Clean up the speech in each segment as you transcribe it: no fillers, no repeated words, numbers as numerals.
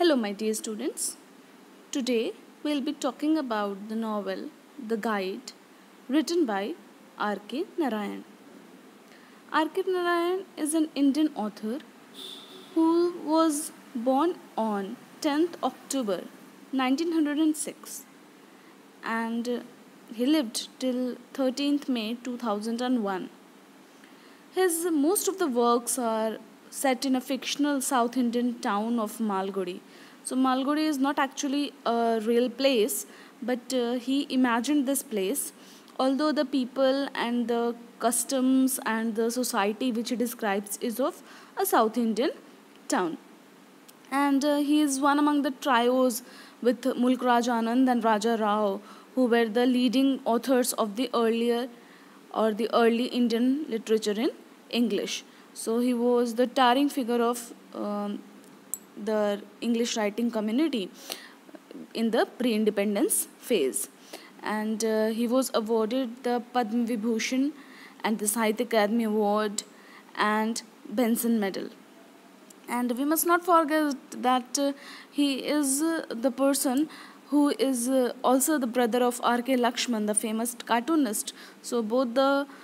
Hello, my dear students. Today we'll be talking about the novel The Guide, written by R.K. Narayan. R.K. Narayan is an Indian author who was born on 10th October 1906 and he lived till 13th May 2001. His most of the works are set in a fictional South Indian town of Malgudi. So Malgudi is not actually a real place, but he imagined this place. Although the people and the customs and the society which he describes is of a South Indian town. And he is one among the trios with Mulk Raj Anand and Raja Rao, who were the leading authors of the early Indian literature in English. So he was the towering figure of the English writing community in the pre-independence phase. And he was awarded the Padma Vibhushan and the Sahitya Akademi Award and Benson Medal. And we must not forget that he is the person who is also the brother of R.K. Lakshman, the famous cartoonist. So both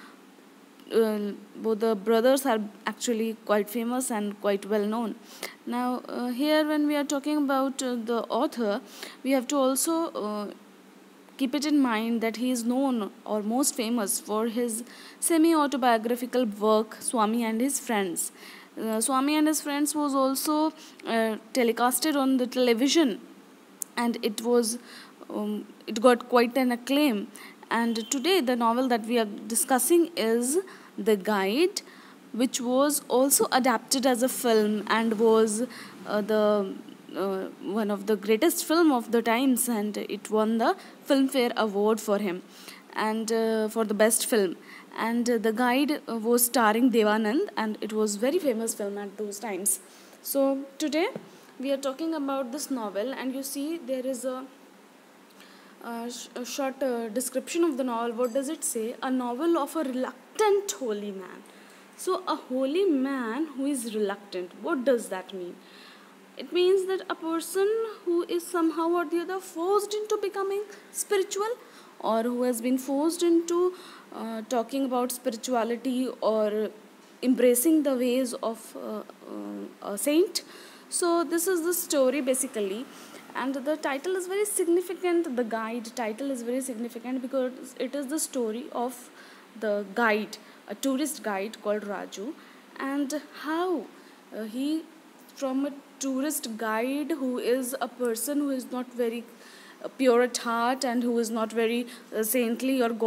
the brothers are actually quite famous and quite well known. Now here when we are talking about the author, we have to also keep it in mind that he is known or most famous for his semi-autobiographical work Swami and His Friends. Swami and His Friends was also telecasted on the television, and it got quite an acclaim. And today the novel that we are discussing is The Guide, which was also adapted as a film and was the one of the greatest film of the times, and it won the Filmfare Award for him and for the best film. And The Guide was starring Devanand, and it was very famous film at those times. So today we are talking about this novel, and you see there is a short description of the novel. What does it say? A novel of a reluctant holy man. So a holy man who is reluctant, what does that mean? It means that a person who is somehow or the other forced into becoming spiritual, or who has been forced into talking about spirituality or embracing the ways of a saint. So this is the story basically, and the title is very significant. The Guide title is very significant because it is the story of the guide, a tourist guide called Raju, and how he, from a tourist guide who is a person who is not very pure at heart and who is not very saintly or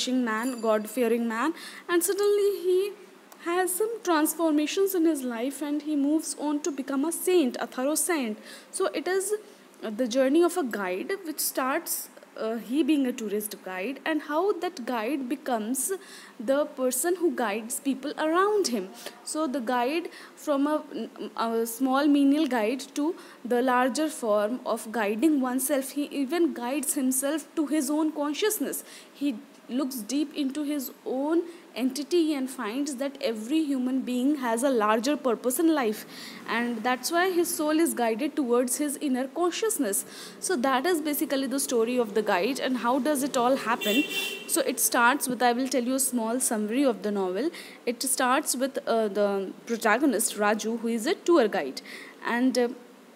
God fearing man, and suddenly he has some transformations in his life and he moves on to become a saint, a thorough saint. So it is the journey of a guide which starts he being a tourist guide, and how that guide becomes the person who guides people around him. So the guide, from a small menial guide to the larger form of guiding oneself, he even guides himself to his own consciousness. He looks deep into his own entity and finds that every human being has a larger purpose in life, and that's why his soul is guided towards his inner consciousness. So that is basically the story of the guide. And how does it all happen? So it starts with, I will tell you a small summary of the novel. It starts with the protagonist Raju, who is a tour guide, and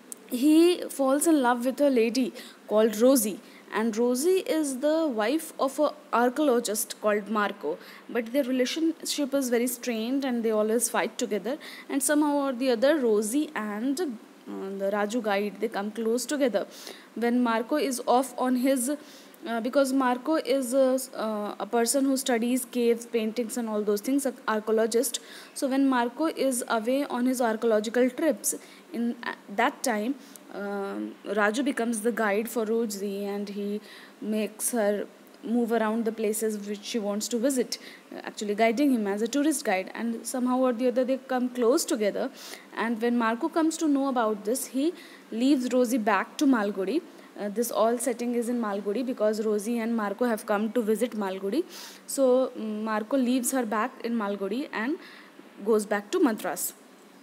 he falls in love with a lady called Rosie, and Rosie is the wife of an archaeologist called Marco, but their relationship is very strained and they always fight together, and somehow or the other Rosie and the Raju guide, they come close together when Marco is off on his because Marco is a person who studies caves, paintings and all those things, an archaeologist. So when Marco is away on his archaeological trips, in that time Raju becomes the guide for Rosie, and he makes her move around the places which she wants to visit, actually guiding him as a tourist guide. And somehow or the other they come close together, and when Marco comes to know about this, he leaves Rosie back to Malgudi. This all setting is in Malgudi because Rosie and Marco have come to visit Malgudi. So Marco leaves her back in Malgudi and goes back to Madras.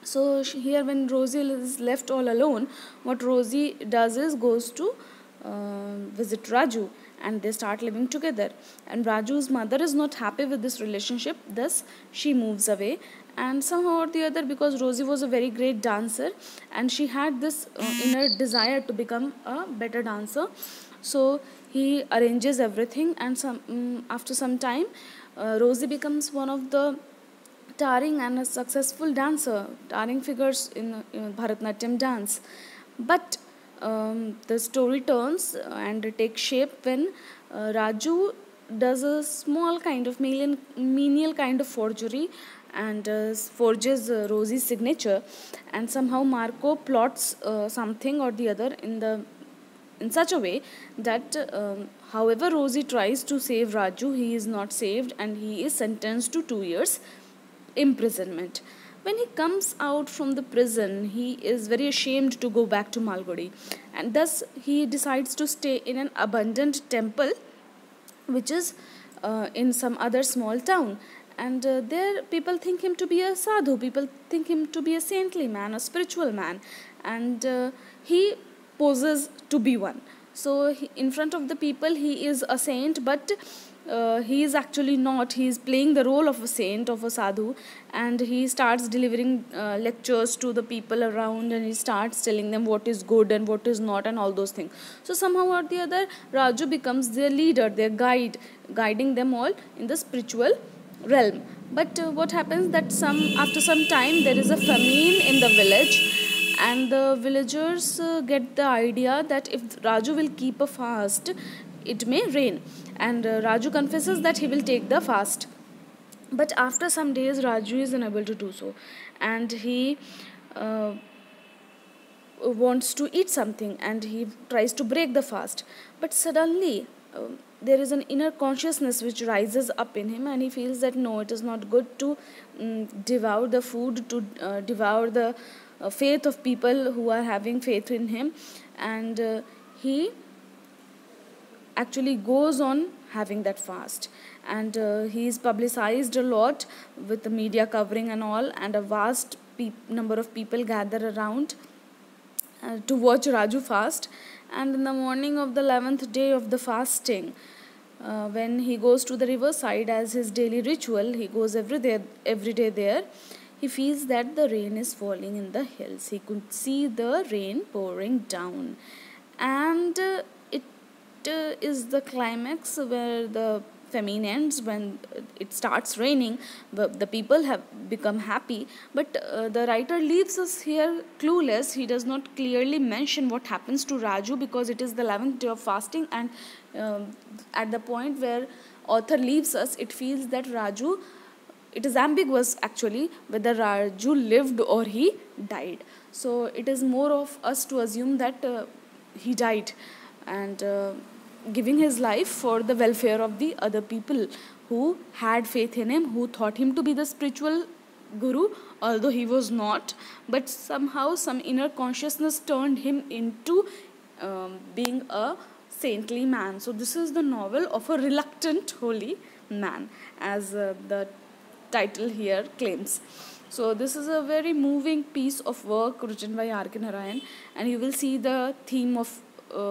So here when Rosie is left all alone, what Rosie does is goes to visit Raju, and they start living together. And Raju's mother is not happy with this relationship, thus she moves away. And somehow or the other, because Rosie was a very great dancer and she had this inner desire to become a better dancer, so he arranges everything. And after some time, Rosie becomes one of the towering and a successful dancer, towering figures in Bharatanatyam dance. But the story turns and takes shape when Raju does a small kind of menial kind of forgery, and forges Rosie's signature. And somehow Marco plots something or the other in such a way that however Rosie tries to save Raju, he is not saved and he is sentenced to 2 years imprisonment. When he comes out from the prison, he is very ashamed to go back to Malgudi, and thus he decides to stay in an abandoned temple which is in some other small town. And there people think him to be a sadhu, people think him to be a saintly man, a spiritual man, and he poses to be one. So in front of the people he is a saint, but he is actually not. He is playing the role of a saint, of a sadhu, and he starts delivering lectures to the people around, and he starts telling them what is good and what is not and all those things. So somehow or the other, Raju becomes their leader, their guide, guiding them all in the spiritual realm. But what happens that after some time there is a famine in the village, and the villagers get the idea that if Raju will keep a fast, it may rain. And Raju confesses that he will take the fast. But after some days, Raju is unable to do so, and he wants to eat something, and he tries to break the fast. But suddenly there is an inner consciousness which rises up in him, and he feels that no, it is not good to devour the food, to devour the faith of people who are having faith in him. And he actually goes on having that fast, and he is publicized a lot with the media covering and all, and a vast number of people gather around to watch Raju fast. And in the morning of the 11th day of the fasting, when he goes to the riverside as his daily ritual, he goes every day there, he feels that the rain is falling in the hills. He could see the rain pouring down, and it is the climax where the famine ends. When it starts raining, the people have become happy, but the writer leaves us here clueless. He does not clearly mention what happens to Raju, because it is the 11th day of fasting, and at the point where author leaves us, it feels that Raju, it is ambiguous actually whether Raju lived or he died. So it is more of us to assume that he died, and giving his life for the welfare of the other people who had faith in him, who thought him to be the spiritual guru, although he was not. But somehow some inner consciousness turned him into being a saintly man. So this is the novel of a reluctant holy man, as the title here claims. So this is a very moving piece of work written by R.K. Narayan, and you will see the theme of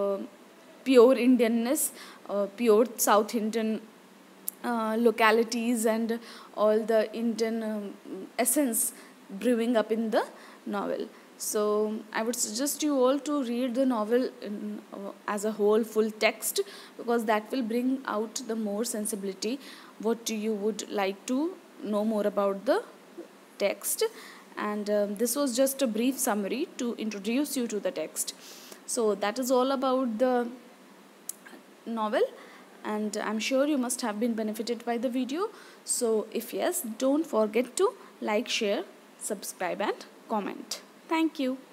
pure Indianness, pure South Indian localities, and all the Indian essence brewing up in the novel. So I would suggest you all to read the novel as a whole, full text, because that will bring out the more sensibility, what you would like to know more about the text. And this was just a brief summary to introduce you to the text. So that is all about the novel, and I'm sure you must have been benefited by the video. So if yes, don't forget to like, share, subscribe and comment. Thank you.